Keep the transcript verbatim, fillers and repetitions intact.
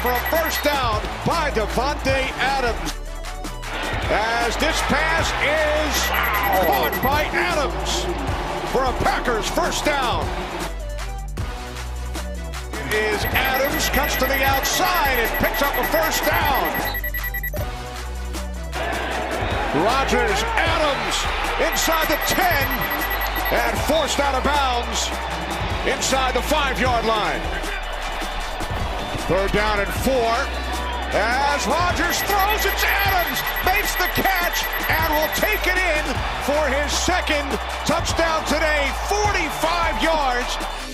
for a first down by Davante Adams. As this pass is caught by Adams for a Packers first down. It is Adams, cuts to the outside and picks up a first down. Rodgers, Adams inside the ten and forced out of bounds inside the five-yard line. Third down and four. As Rodgers throws, it's Adams, makes the catch, and will take it in for his second touchdown today, forty-five yards.